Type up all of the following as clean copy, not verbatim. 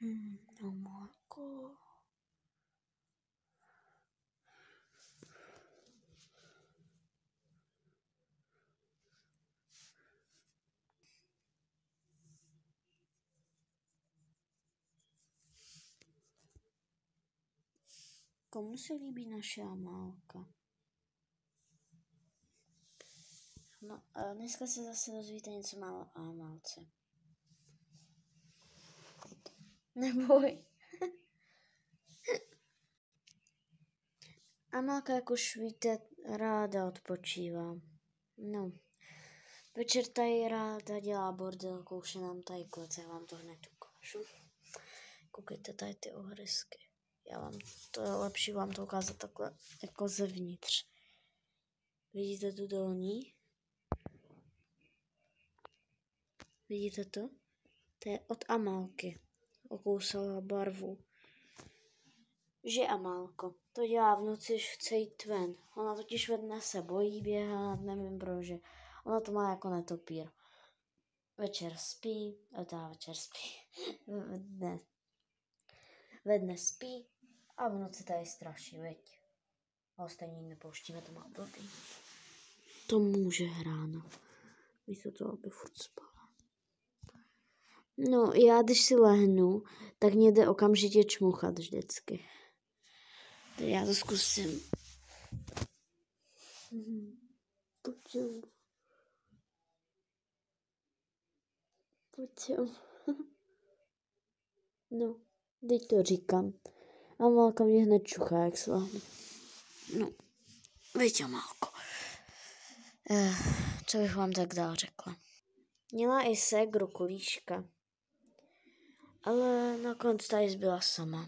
Amálko. Komu se líbí naše Amálka? No a dneska se zase dozvíte něco málo o Amálce. Neboj. Amálka, jak už víte, ráda odpočívá. No, večer tady ráda dělá bordel, kouše nám tady klec, já vám to hned ukážu. Koukejte tady ty ohrysky. To je lepší vám to ukázat takhle jako zevnitř. Vidíte tu dolní? Vidíte to? To je od Amálky. Okousala barvu. Že Amálko, to dělá v noci, že chce jít ven. Ona totiž ve dne se bojí běhat, nevím proč. Ona to má jako netopír. Večer spí. Ve dne spí a v noci tady straší, veď. Ale stejně nepouštíme, to má blbý. To může hrána. Místo toho, aby furt spala. No, já když si lehnu, tak mě jde okamžitě čmuchat vždycky. Tak já to zkusím. Pojď. No, teď to říkám. Amálka mě hned čuchá, jak se lehnu. No, veď Amálko. Co bych vám tak dál řekla? Měla i ségru Kulíška, ale nakonec tady zbyla sama.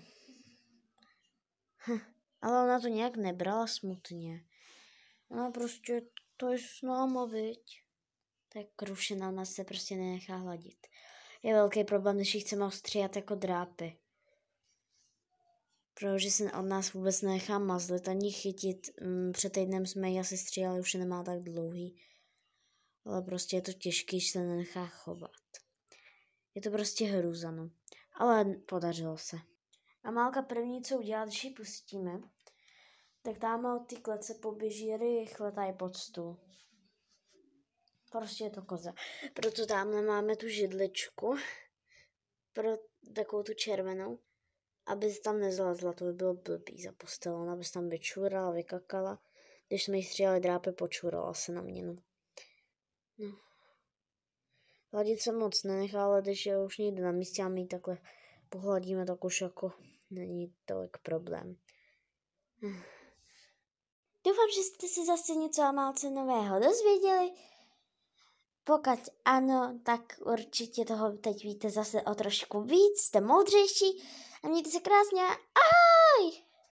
Ale ona to nějak nebrala smutně. Ona prostě to je s náma, viď. Tak Krušina nás se prostě nenechá hladit. Je velký problém, když ji chceme ostříhat jako drápy. Protože se od nás vůbec nenechá mazlit ani chytit. Před týdnem jsme ji asi stříhali, už nemá tak dlouhý. Ale prostě je to těžký, že se nenechá chovat. Je to prostě hrůza, no. Ale podařilo se. Amálka první, co udělá, když ji pustíme, tak tam od ty klece poběží rychle tady pod stůl. Prostě je to koza. Proto tamhle máme tu židličku, pro takovou tu červenou, aby se tam nezlazla, to by bylo blbý za postelou, aby se tam vyčurala, vykakala. Když jsme jí stříhali drápy, počurala se na mě, no. Hladit se moc nenechá, ale když je už někde na místě a my ji takhle pohladíme, tak už jako není tolik problém. Doufám, že jste si zase něco o Amálce nového dozvěděli. Pokud ano, tak určitě toho teď víte zase o trošku víc, jste moudřejší a mějte se krásně. Ahoj!